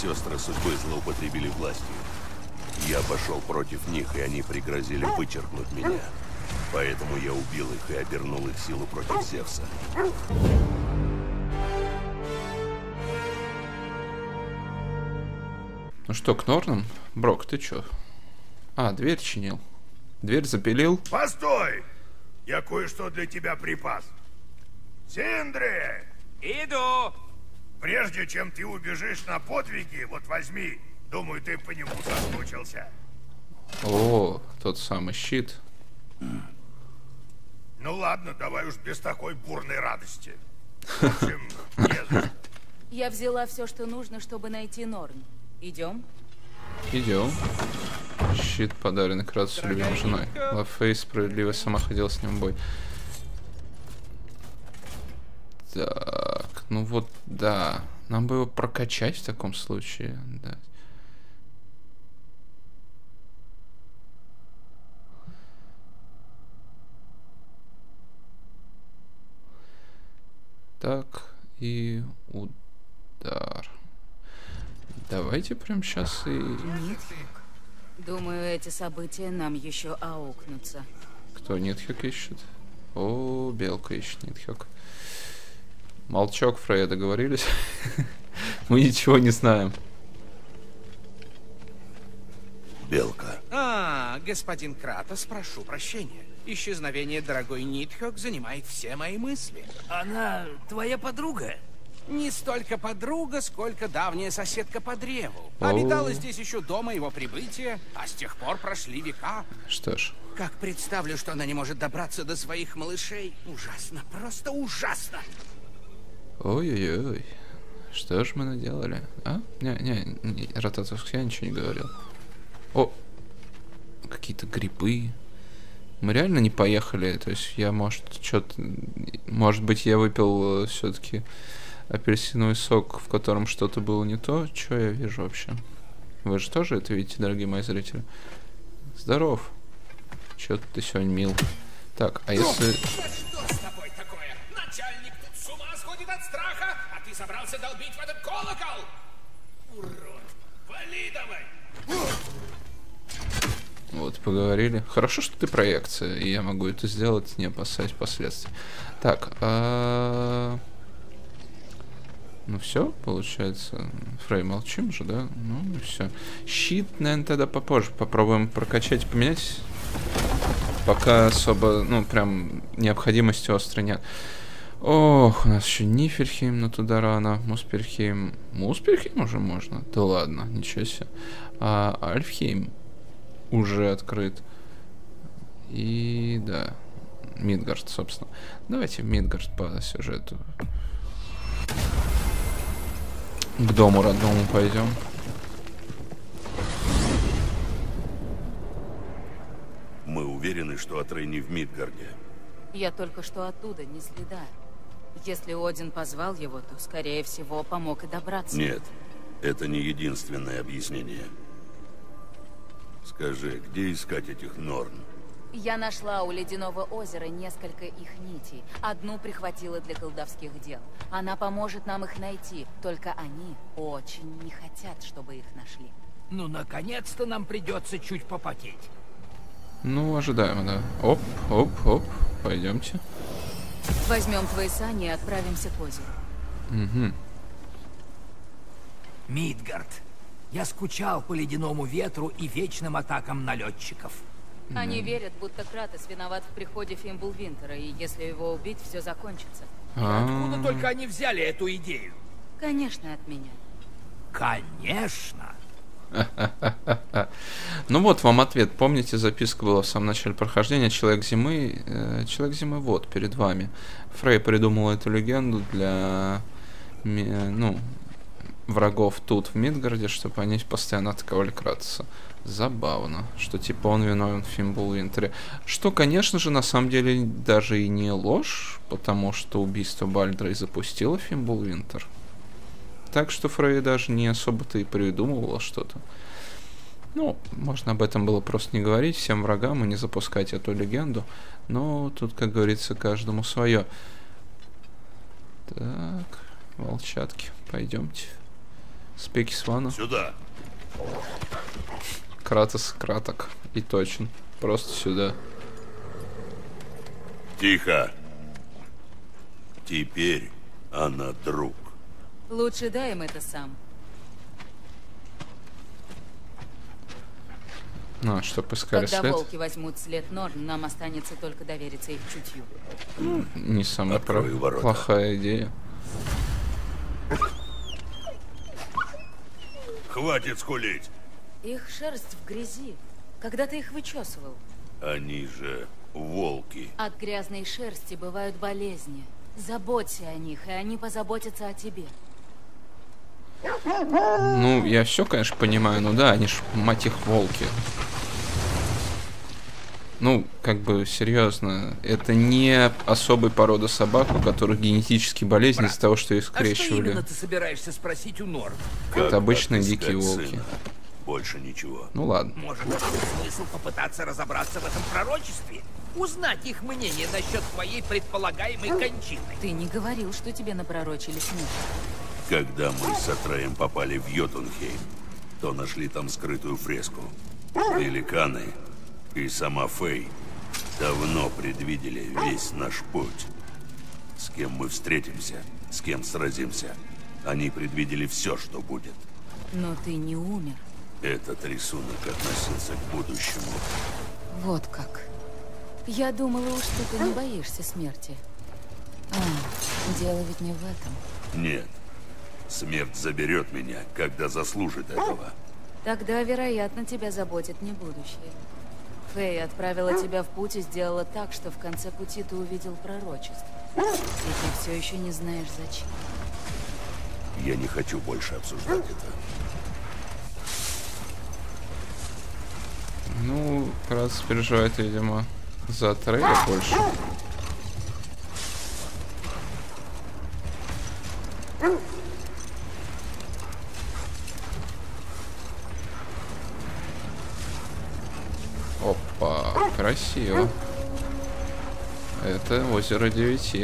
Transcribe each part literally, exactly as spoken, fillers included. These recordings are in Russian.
сестры судьбы злоупотребили властью. Я пошел против них, и они пригрозили вычеркнуть меня. Поэтому я убил их и обернул их силу против Зевса. Ну что, к Норнам? Брок, ты чё? А, дверь чинил. Дверь запилил. Постой! Я кое-что для тебя припас. Синдри! Иду! Прежде чем ты убежишь на подвиги, вот возьми. Думаю, ты по нему соскучился. О, тот самый щит. Ну ладно, давай уж без такой бурной радости. В общем, не за что. Я взяла все, что нужно, чтобы найти Норн. Идем? Идем. Щит, подаренный Кратусу любимой женой. Лафей, справедливо, сама ходила с ним в бой. Так, ну вот, да. Нам бы его прокачать в таком случае, да. Так, и удар. Давайте прям сейчас и... Нет. Думаю, эти события нам еще аукнутся. Кто Нитхёк ищет? О, Белка ищет Нитхёк. Молчок, Фрейя, договорились? Мы ничего не знаем. Белка. А, господин Кратос, прошу прощения. Исчезновение дорогой Нитхёк занимает все мои мысли. Она твоя подруга? Не столько подруга, сколько давняя соседка по древу. О. Обитала здесь еще до моего прибытия, а с тех пор прошли века. Что ж. Как представлю, что она не может добраться до своих малышей. Ужасно, просто ужасно. Ой-ой-ой. Что ж мы наделали? А? Не-не, не, Рататовск, я ничего не говорил. О! Какие-то грибы. Мы реально не поехали. То есть я, может, что-то... Может быть, я выпил все-таки апельсиновый сок, в котором что-то было не то. Что я вижу вообще? Вы же тоже это видите, дорогие мои зрители? Здоров. Чё-то ты сегодня мил. Так, а если... Что с тобой такое? Начальник тут с ума сходит от страха, а ты собрался долбить в этот колокол? Урод! Вали давай! Вот, поговорили. Хорошо, что ты проекция, и я могу это сделать, не опасаясь последствий. Так, а... ну все, получается. Фрей, молчим же, да? Ну и все. Щит, наверное, тогда попозже попробуем прокачать, поменять. Пока особо, ну, прям необходимости острой нет. Ох, у нас еще Нифельхейм, но туда рано. Муспельхейм. Муспельхейм уже можно? Да ладно, ничего себе. А Альфхейм уже открыт. И да, Мидгард, собственно. Давайте в Мидгард по сюжету. К дому родному пойдем. Мы уверены, что Атрей не в Мидгарде. Я только что оттуда, не следа. Если Один позвал его, то, скорее всего, помог и добраться. Нет, это не единственное объяснение. Скажи, где искать этих Норн? Я нашла у Ледяного озера несколько их нитей. Одну прихватила для колдовских дел. Она поможет нам их найти, только они очень не хотят, чтобы их нашли. Ну, наконец-то нам придется чуть попотеть. Ну, ожидаемо, да. Оп, оп, оп. Пойдемте. Возьмем твои сани и отправимся к озеру. Угу. Мидгард. Я скучал по ледяному ветру и вечным атакам налетчиков. Они верят, будто Кратос виноват в приходе Фимблвинтера, и если его убить, все закончится. Откуда только они взяли эту идею? Конечно, от меня. Конечно. Ну вот вам ответ. Помните, записка была в самом начале прохождения. Человек зимы. Э, Человек зимы вот перед вами. Фрей придумал эту легенду для ну, врагов тут в Мидгарде, чтобы они постоянно атаковали Кратоса. Забавно, что типа он виновен в Фимблвинтере. Что, конечно же, на самом деле даже и не ложь, потому что убийство Бальдра и запустило Фимблвинтер. Так что Фрей даже не особо-то и придумывала что-то. Ну, можно об этом было просто не говорить всем врагам и не запускать эту легенду. Но тут, как говорится, каждому свое. Так, волчатки, пойдемте. Спеки Свана. Сюда. Кратос краток и точен. Просто сюда. Тихо. Теперь она друг. Лучше дай им это сам. Ну, а чтоб искали Когда след. волки возьмут след Норн, нам останется только довериться их чутью. Не самая про... ворота. плохая идея. Хватит скулить. Их шерсть в грязи. Когда ты их вычесывал? Они же волки. От грязной шерсти бывают болезни. Заботься о них, и они позаботятся о тебе. Ну, я все, конечно, понимаю, но да, они ж, мать их, волки. Ну, как бы, серьезно, это не особой породы собак, у которых генетические болезни из-за того, что их А что скрещивали. именно ты собираешься спросить у Норн? Это обычные отыскать дикие волки. сына? Больше ничего. Ну ладно. Может, есть смысл попытаться разобраться в этом пророчестве? Узнать их мнение насчет твоей предполагаемой кончины. Ты не говорил, что тебе напророчили смерть. Когда мы с Атреем попали в Йотунхейм, то нашли там скрытую фреску. Великаны и сама Фэй давно предвидели весь наш путь. С кем мы встретимся, с кем сразимся. Они предвидели все, что будет. Но ты не умер. Этот рисунок относился к будущему. Вот как. Я думала уж, что ты не боишься смерти. А, дело ведь не в этом. Нет. Смерть заберет меня, когда заслужит этого. Тогда, вероятно, тебя заботит не будущее. Фэй отправила тебя в путь и сделала так, что в конце пути ты увидел пророчество. И ты все еще не знаешь, зачем. Я не хочу больше обсуждать это. Ну, Кратос переживает, видимо, за Атрея больше. Опа, красиво. Это озеро девяти.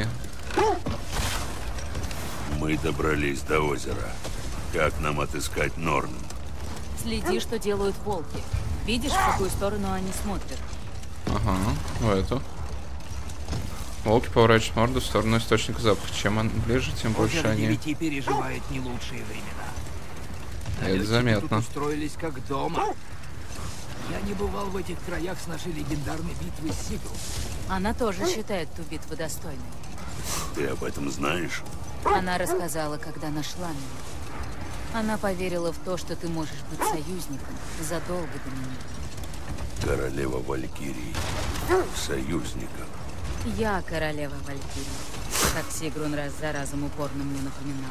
Мы добрались до озера. Как нам отыскать Норн? Следи, что делают волки. Видишь, в какую сторону они смотрят? Ага, в эту. Волки поворачивают морду в сторону источника запаха. Чем он ближе, тем больше Озеро они... девяти переживает не лучшие времена. Это Налетчики заметно. тут устроились как дома. Я не бывал в этих краях с нашей легендарной битвой с Сигрун. Она тоже считает ту битву достойной. Ты об этом знаешь? Она рассказала, когда нашла меня. Она поверила в то, что ты можешь быть союзником задолго до меня. Королева Валькирии. Союзников. Я королева Валькирии, как Сигрун раз за разом упорно мне напоминала.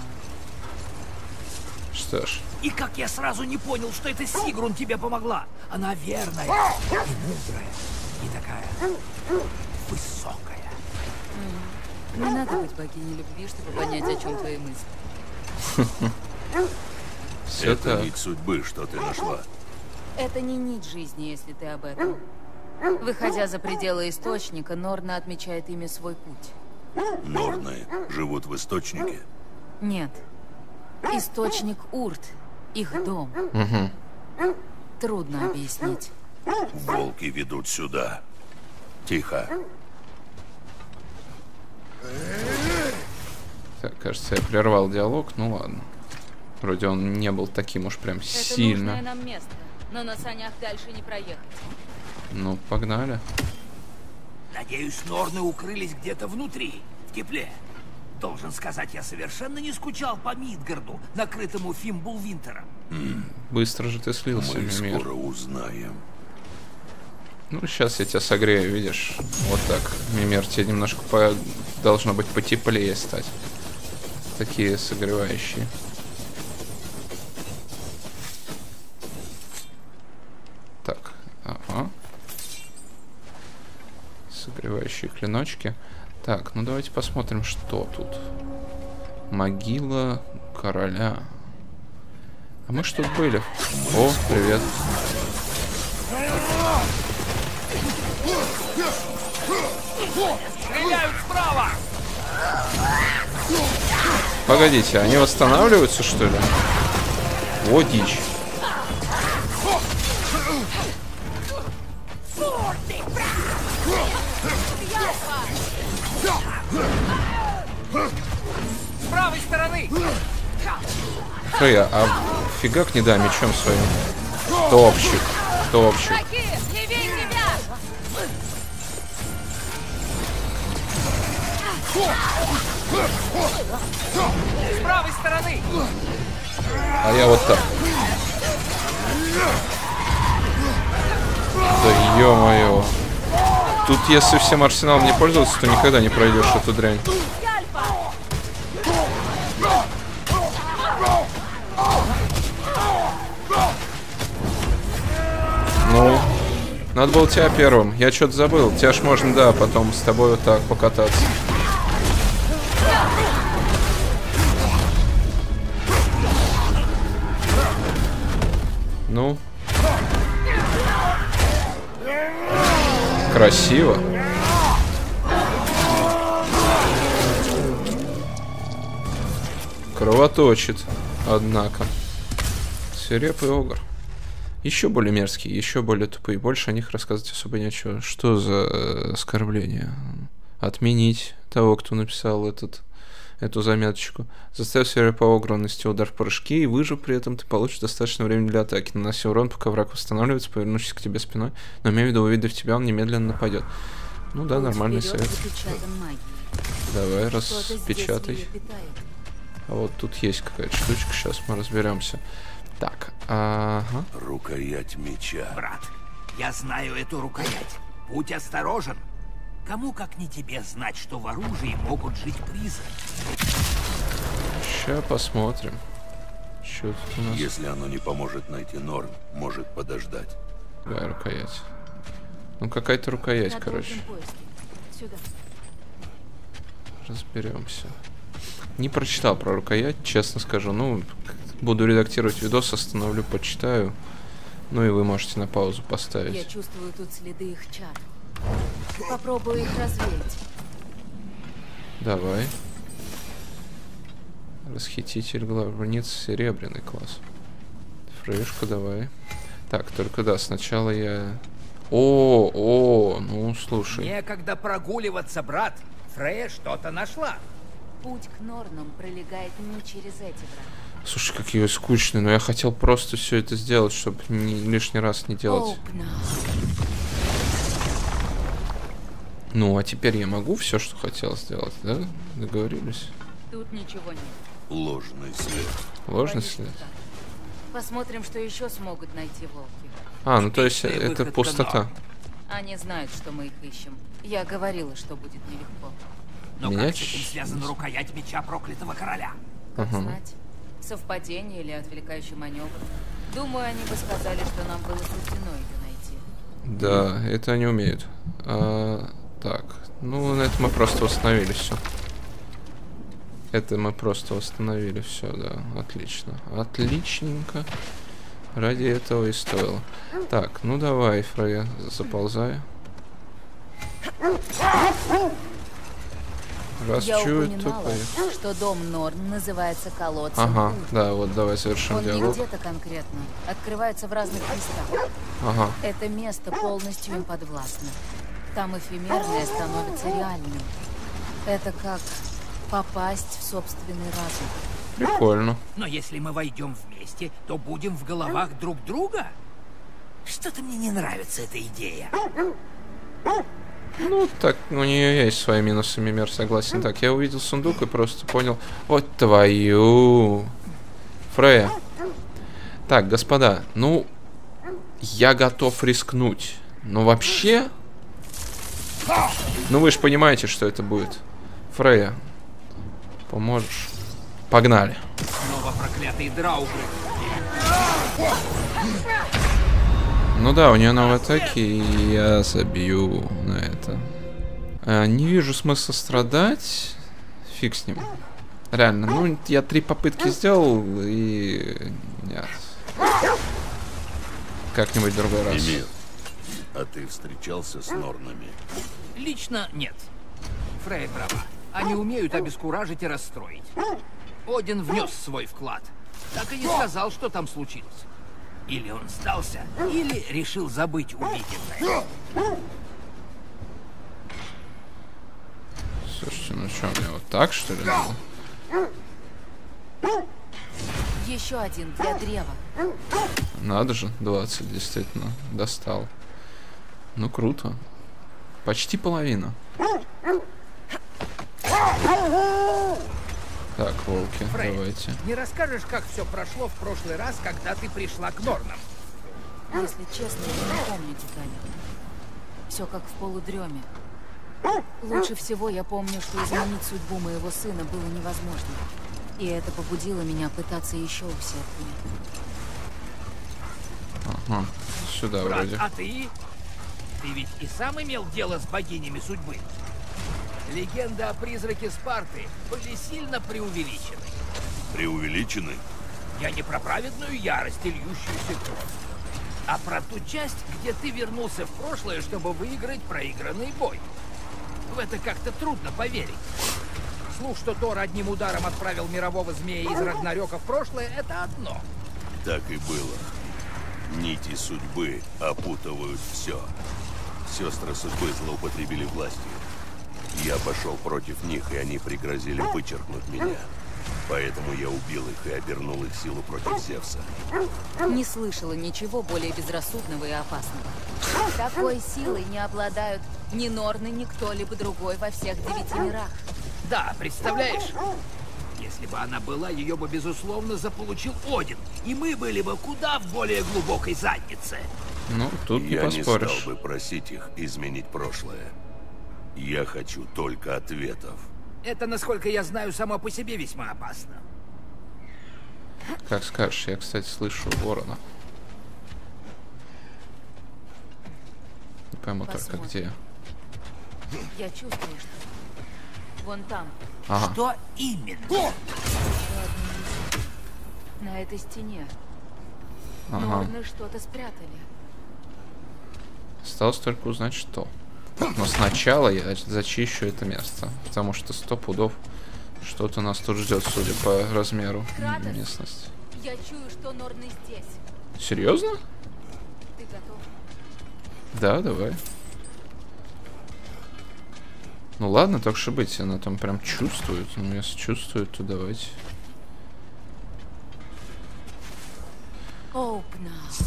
Что ж, И как я сразу не понял, что это Сигрун тебе помогла. Она верная и мудрая, и такая высокая. Не надо быть богиней любви, чтобы понять, о чем твои мысли. все Это так. нить судьбы, что ты нашла. Это не нить жизни, если ты об этом. Выходя за пределы источника, Норна отмечает ими свой путь. Норны живут в источнике. Нет. Источник Урт. Их дом. Трудно объяснить. Волки ведут сюда. Тихо. Так, кажется, я прервал диалог. Ну ладно. Вроде он не был таким уж прям Это сильно. нужное нам место, но на санях дальше не проехать. Ну, погнали. Надеюсь, Норны укрылись где-то внутри, в тепле. Должен сказать, я совершенно не скучал по Мидгарду, накрытому Фимбулвинтером. Быстро же ты слился, Мы Мимир. скоро узнаем. Ну, сейчас я тебя согрею, видишь? Вот так. Мимир, тебе немножко по... должно быть потеплее стать. Такие согревающие. Так, ага. Согревающие клиночки. Так, ну давайте посмотрим, что тут. Могила короля. А мы что тут были? О, привет. Стреляют справа! Погодите, они восстанавливаются, что ли? О, дичь. С правой стороны! Фрея, а фигак не да мечом своим. Топчик, топчик. Левей тебя! С правой стороны! А я вот так. Да ё-моё. Тут если всем арсеналом не пользоваться, то никогда не пройдешь эту дрянь. Ну, надо было тебя первым. Я что-то забыл. Тебя ж можно, да, потом с тобой вот так покататься. Ну. Красиво. Кровоточит, однако. Свирепый огр. Еще более мерзкие, еще более тупые. Больше о них рассказывать особо нечего. Что за э, оскорбление? Отменить того, кто написал этот, эту заметочку. Заставь свирепого огра нанести удар в прыжке, и выжив при этом, ты получишь достаточно времени для атаки. Наноси урон, пока враг восстанавливается, повернувшись к тебе спиной. Но имея в виду, увидев тебя, он немедленно нападет. Ну да, нормальный совет. Давай, распечатай. А вот тут есть какая-то штучка, сейчас мы разберемся. Так, ага. Рукоять меча. Брат, я знаю эту рукоять. Будь осторожен. Кому как не тебе знать, что в оружии могут жить призраки? Ща посмотрим. Что тут у нас? Если оно не поможет найти Норн, может подождать. Какая рукоять? Ну какая-то рукоять, короче. Разберемся. Не прочитал про рукоять, честно скажу. Ну, буду редактировать видос, остановлю, почитаю. Ну и вы можете на паузу поставить. Я чувствую тут следы их чар. Попробую их развеять. Давай. Расхититель главниц, серебряный класс. Фрейшка, давай. Так, только да, сначала я... О, о, ну слушай. Некогда прогуливаться, брат. Фрея что-то нашла. Путь к Норнам пролегает не через эти врата. Слушай, какие скучные, но я хотел просто все это сделать, чтобы не, лишний раз не делать. Ну, а теперь я могу все, что хотел сделать, да? Договорились? Тут ничего нет. Ложный след. Ложный Боюсь, след? что так. Посмотрим, что еще смогут найти волки. А, ну то есть Отличный это выход, пустота. Они знают, что мы их ищем. Я говорила, что будет нелегко. Но Меня как с этим ч- связана рукоять меча проклятого короля? Как Ага. знать, совпадение или отвлекающий маневр. Думаю, они бы сказали, что нам было суждено ее найти. Да, это они умеют. А, так, ну на это мы просто восстановили все. Это мы просто восстановили все, да, отлично. Отличненько. Ради этого и стоило. Так, ну давай, Фрея, заползай. Раз Я чует, то упоминала, поехали. что дом Норн называется колодцем. Ага, Ульфа. да, вот давай совершим Он не диалог. где-то конкретно, открывается в разных местах. Ага. Это место полностью им подвластно. Там эфемерное становится реальным. Это как попасть в собственный разум. Прикольно. Но если мы войдем вместе, то будем в головах друг друга? Что-то мне не нравится эта идея. Ну, так, у нее есть свои минусы, Мимер, согласен. Так, я увидел сундук и просто понял. Вот твою. Фрея. Так, господа, ну, я готов рискнуть. Но вообще... Ну, вы же понимаете, что это будет. Фрея, поможешь? Погнали. Снова проклятые драугры. Ну да, у нее новые атаки, и я забью на это. А, не вижу смысла страдать. Фиг с ним. Реально, ну я три попытки сделал, и... Нет. Как-нибудь в другой раз. Мимир, а ты встречался с Норнами? Лично нет. Фрея права. Они умеют обескуражить и расстроить. Один внес свой вклад. так и не сказал, что там случилось. Или он сдался, или решил забыть увиденное. Слушайте, ну что, мне вот так, что ли, надо? Еще один для древа. Надо же, двадцать, действительно, достал. Ну, круто. Почти половина. Так, волки, Фрей, давайте. не расскажешь, как все прошло в прошлый раз, когда ты пришла к Норнам? Если честно, я не помню деталей. Все как в полудреме. Лучше всего я помню, что изменить судьбу моего сына было невозможно. И это побудило меня пытаться еще усерднее. Ага, сюда Брат, вроде. а ты? Ты ведь и сам имел дело с богинями судьбы? Легенды о призраке Спарты были сильно преувеличены. Преувеличены? Я не про праведную ярость и льющуюся кровь, а про ту часть, где ты вернулся в прошлое, чтобы выиграть проигранный бой. В это как-то трудно поверить. Слух, что Тор одним ударом отправил мирового змея из Рагнарёка в прошлое, это одно. Так и было. Нити судьбы опутывают все. Сестры судьбы злоупотребили властью. Я пошел против них, и они пригрозили вычеркнуть меня. Поэтому я убил их и обернул их силу против Зевса. Не слышала ничего более безрассудного и опасного. Такой силой не обладают ни Норны, ни кто-либо другой во всех девяти мирах. Да, представляешь? Если бы она была, ее бы, безусловно, заполучил Один. И мы были бы куда в более глубокой заднице. Ну, тут не Я не поспоришь. стал бы просить их изменить прошлое. Я хочу только ответов. Это, насколько я знаю, само по себе весьма опасно. Как скажешь, я, кстати, слышу ворона. Не пойму только Посмотрим. где. Я чувствую, что... Вон там, Ага. Что именно? на этой стене. Ага. Норны что-то спрятали. Осталось только узнать, что. Но сначала я зачищу это место. Потому что сто пудов что-то нас тут ждет, судя по размеру Кратос, местности. я чую, что Норны здесь. Серьезно? Ты готов? Да, давай. Ну ладно, так что быть, она там прям чувствует. Ну, если чувствует, то давайте. Open up.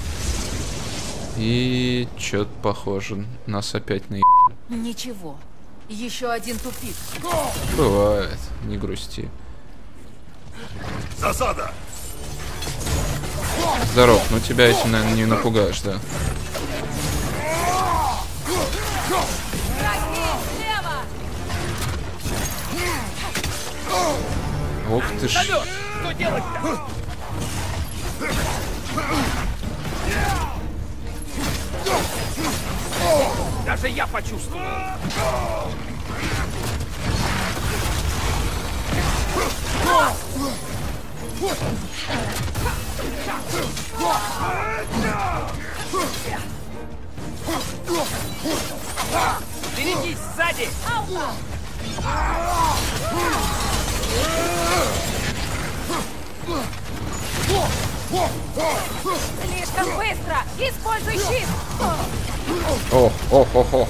И чё-то похоже. Нас опять на Ничего. Еще один тупик. Бывает, не грусти. Засада! Здоров, ну тебя этим, наверное, не напугаешь, да. Слева! Ох ты ж. Вперед! Что делать-то? Даже я почувствовал. Берегись сзади! Слишком быстро! Используй щит! О, о, о, о.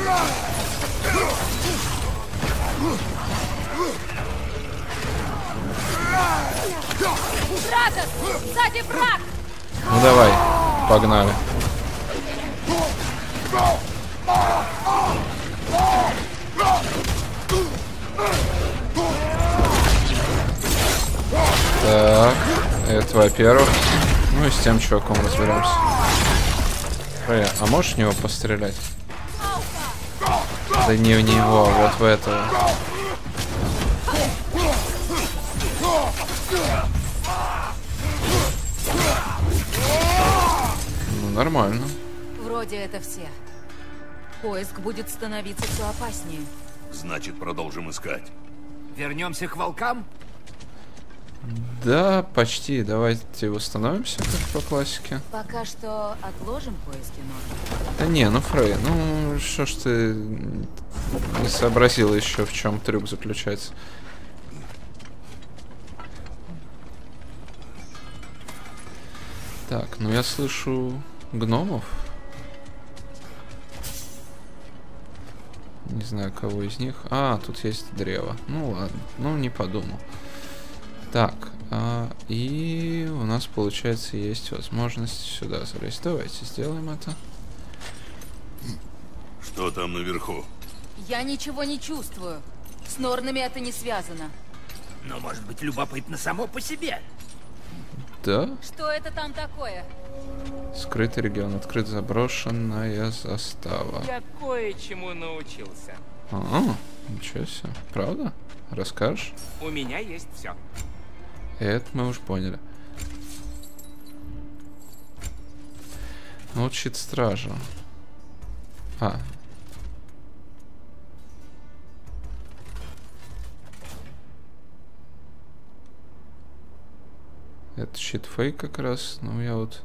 Кратос! Сзади враг! Ну давай, погнали. Так, это во-первых. Ну и с тем чуваком разберемся. Эй, а можешь в него пострелять? Да не в него, вот в этого. Ну нормально. Вроде это все. Поиск будет становиться все опаснее. Значит, продолжим искать. Вернемся к волкам? Да, почти. Давайте восстановимся, как по классике. Пока что отложим поиски Норны. Да не, ну Фрей, ну что ж ты не сообразила еще, в чем трюк заключается. Так, ну я слышу гномов. Не знаю, кого из них. А, тут есть древо. Ну ладно, ну не подумал. Так, а, и у нас, получается, есть возможность сюда залезть. Давайте сделаем это. Что там наверху? Я ничего не чувствую. С Норнами это не связано. Но может быть любопытно само по себе. Да? Что это там такое? Скрытый регион, открыт, заброшенная застава. Я кое-чему научился. А, ничего себе. Правда? Расскажешь? У меня есть все. Это мы уж поняли. Ну вот щит стража. А. Это щит фейк как раз. Ну я вот...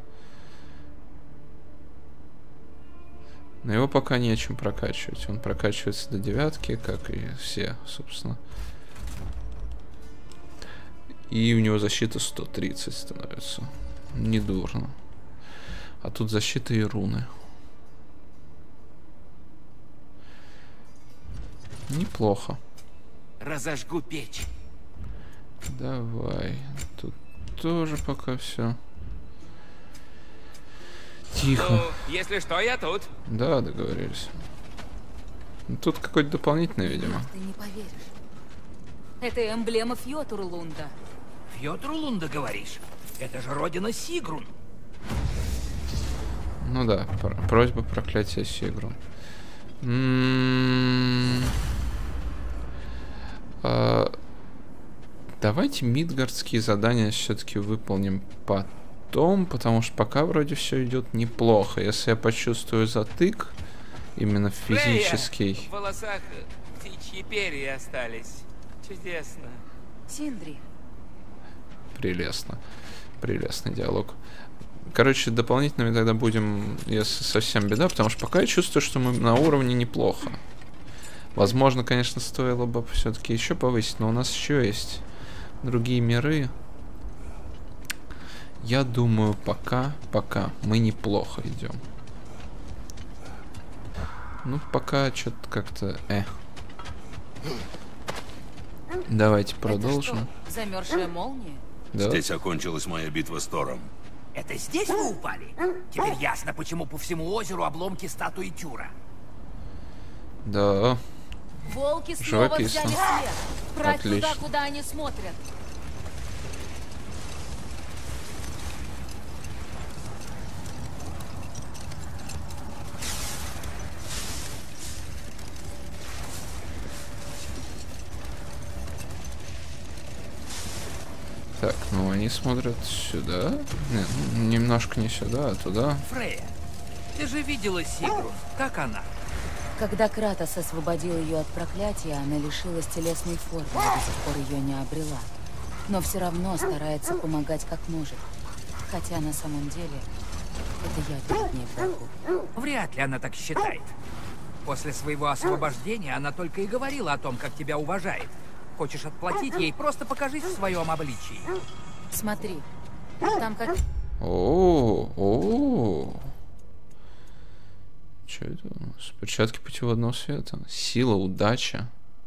Но его пока не о чем прокачивать. Он прокачивается до девятки, как и все, собственно. И у него защита сто тридцать становится. Недурно. А тут защита и руны. Неплохо. Разожгу печь. Давай. Тут тоже пока все. Тихо. Ну, если что, я тут. Да, договорились. Тут какой-то дополнительный, видимо. Ты не поверишь. Это эмблема Фьотурлунда. Фьотурлунда, говоришь? Это же родина Сигрун. Ну да, пр просьба проклятия Сигрун. М-м-м а давайте мидгардские задания все-таки выполним потом, потому что пока вроде все идет неплохо. Если я почувствую затык, именно физический. Фрея, в волосах птичьи перья остались. Чудесно. Синдри. Прелестно. Прелестный диалог. Короче, дополнительными тогда будем, если совсем беда, потому что пока я чувствую, что мы на уровне неплохо. Возможно, конечно, стоило бы все-таки еще повысить, но у нас еще есть другие миры. Я думаю, пока, пока мы неплохо идем. Ну, пока что-то как-то... Э. Давайте продолжим. Это что, замерзшая молния? Да. Здесь окончилась моя битва с Тором. Это здесь вы упали? Теперь ясно, почему по всему озеру обломки статуи Тюра. Да. Волки снова Живописно. взяли след. Брать Отлично. туда, куда они смотрят. Так, ну они смотрят сюда. Нет, немножко не сюда, а туда. Фрея, ты же видела Сигрун. Как она? Когда Кратос освободил ее от проклятия, она лишилась телесной формы и до сих пор ее не обрела. Но все равно старается помогать как может. Хотя на самом деле это я перед ней врагу. Вряд ли она так считает. После своего освобождения она только и говорила о том, как тебя уважает. Хочешь отплатить ей, просто покажись в своем обличии. Смотри, там как... О, о. Что это у нас? Перчатки путеводного света. Сила, удача.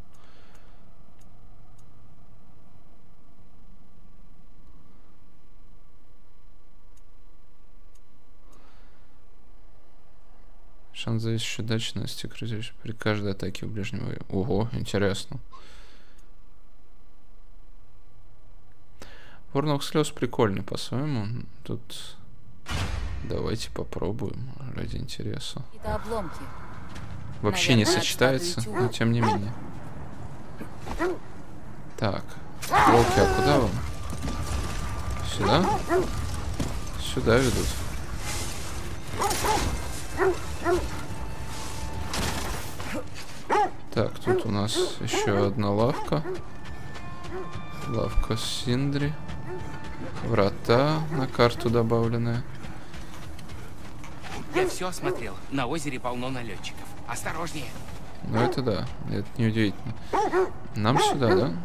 Шанс зависящей удачности при каждой атаке в ближнем бою. Ого, интересно. Воронок слез прикольный по-своему. Тут давайте попробуем ради интереса. Это обломки. Вообще не Наверное, сочетается, статуи но тем не менее. Так, волки, а куда вам? Сюда? Сюда ведут. Так, тут у нас еще одна лавка. Лавка Синдри. Врата на карту добавленные. Я все осмотрел. На озере полно налетчиков. Осторожнее. Ну это да, это не удивительно. Нам сюда, да?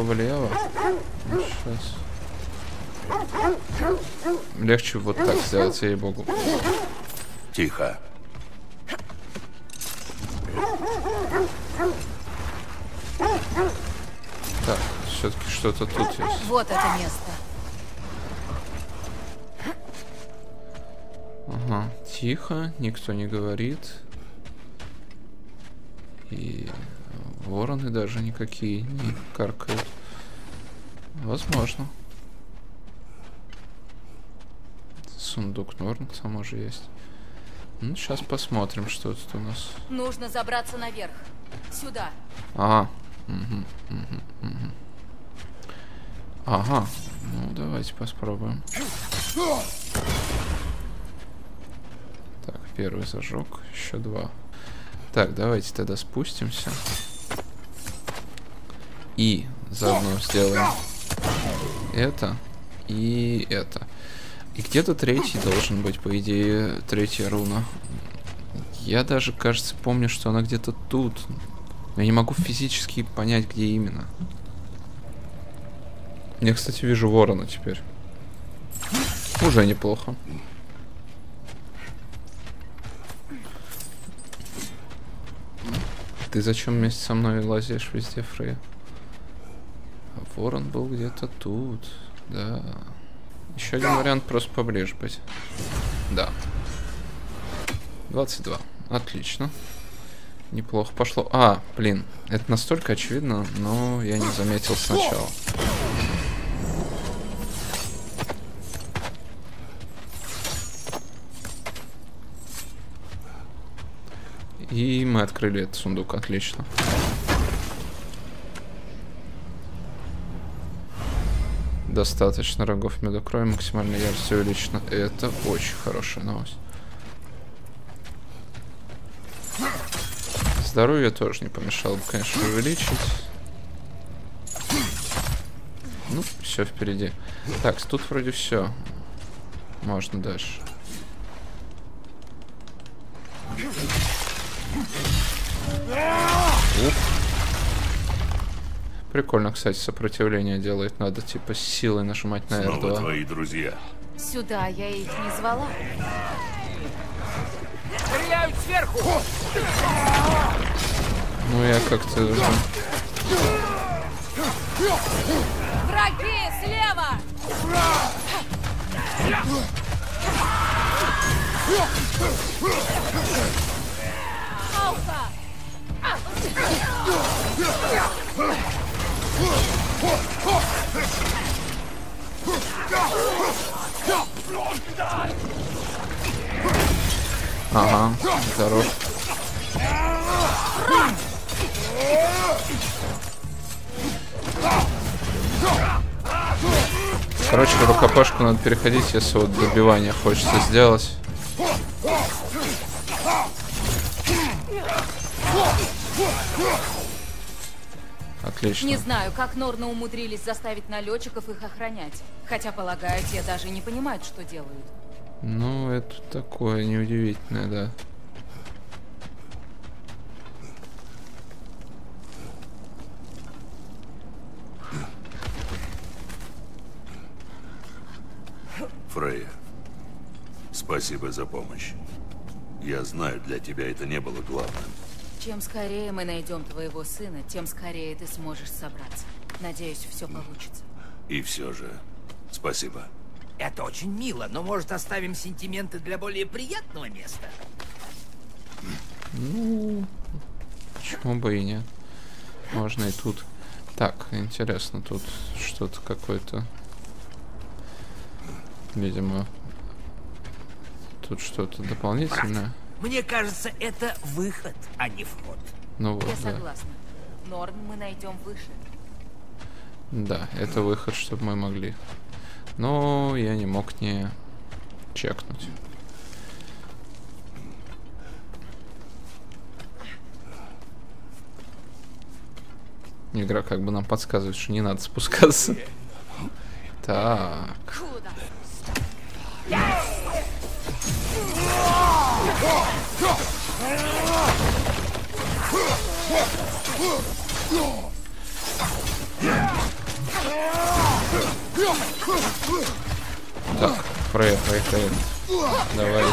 влево. Сейчас. Легче вот так сделать, ей-богу. Тихо. Так, все-таки что-то тут есть. Вот это место. Ага, тихо, никто не говорит. И вороны даже никакие не каркают. Возможно. Сундук Норн там уже есть. Ну, сейчас посмотрим, что тут у нас. Нужно забраться наверх. Сюда. А, угу, угу, угу. Ага, ну давайте попробуем. Так, первый зажег, еще два. Так, давайте тогда спустимся. И заодно сделаем это и это. И где-то третий должен быть, по идее, третья руна. Я даже, кажется, помню, что она где-то тут. Я не могу физически понять, где именно. Я, кстати, вижу ворона теперь. Уже неплохо. Ты зачем вместе со мной лазишь везде, Фрей? А ворон был где-то тут. Да. Еще один вариант просто поближе быть. Да. двадцать два. Отлично. Неплохо пошло. А, блин. Это настолько очевидно, но я не заметил сначала. И мы открыли этот сундук. Отлично. Достаточно рогов медокроя, максимальная ярость увеличена. Это очень хорошая новость. Здоровье тоже не помешало бы, конечно, увеличить. Ну, все впереди. Так, тут вроде все. Можно дальше. Ух. Прикольно, кстати, сопротивление делает. Надо типа с силой нажимать на эр два. Снова твои друзья. Сюда я их не звала. Стреляют сверху! Ну я как-то... Враги слева! Алфа! Ага, здоров. Короче, рукопашку надо переходить, если вот добивание хочется сделать. Отлично. Не знаю, как Норны умудрились заставить налетчиков их охранять. Хотя, полагаю, те даже не понимают, что делают. Ну, это такое неудивительное, да. Фрейя, спасибо за помощь. Я знаю, для тебя это не было главным. Чем скорее мы найдем твоего сына, тем скорее ты сможешь собраться. Надеюсь, все получится. И все же, спасибо. Это очень мило, но может оставим сентименты для более приятного места? Ну, почему бы и нет. Можно и тут. Так, интересно, тут что-то какое-то... Видимо, тут что-то дополнительное. Брат, мне кажется, это выход, а не вход. Ну вот, Я да. согласна. Норн мы найдем выше. Да, это выход, чтобы мы могли. Но я не мог не чекнуть. Игра как бы нам подсказывает, что не надо спускаться. Так. Так, Фрея, Фрея, Фрея. Давай.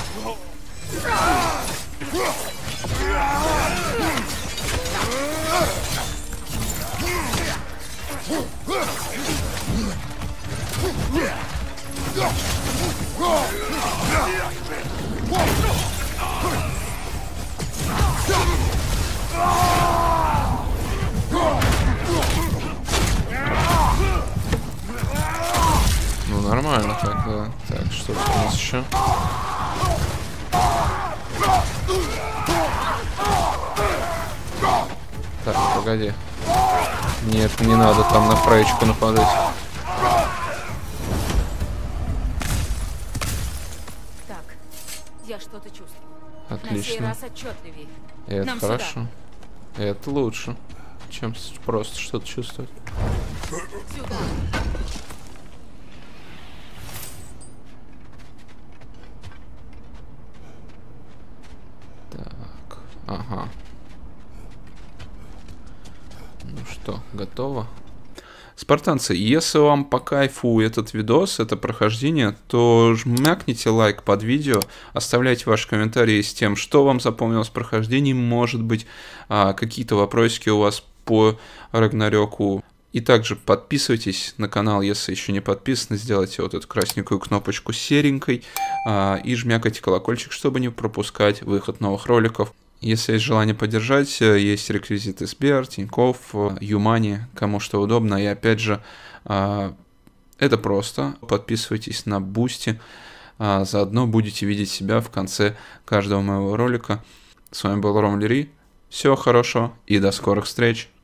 Ну нормально так, да. Так, что тут у нас еще? Так, погоди. Нет, не надо там на Фреечку нападать. Так, я что-то чувствую. Отлично. На сей раз отчетливее. И это Нам хорошо. сюда. И это лучше, чем с- просто что-то чувствовать. Сюда. Так, ага. Ну что, готово? Спартанцы, если вам по кайфу этот видос, это прохождение, то жмякните лайк под видео, оставляйте ваши комментарии с тем, что вам запомнилось в прохождении, может быть, а, какие-то вопросики у вас по Рагнарёку. И также подписывайтесь на канал, если еще не подписаны, сделайте вот эту красненькую кнопочку серенькой а, и жмякайте колокольчик, чтобы не пропускать выход новых роликов. Если есть желание поддержать, есть реквизиты Сбер, Тинькофф, Юмани, кому что удобно. И опять же, это просто. Подписывайтесь на Бусти, заодно будете видеть себя в конце каждого моего ролика. С вами был Ром Лери. Всего хорошего и до скорых встреч!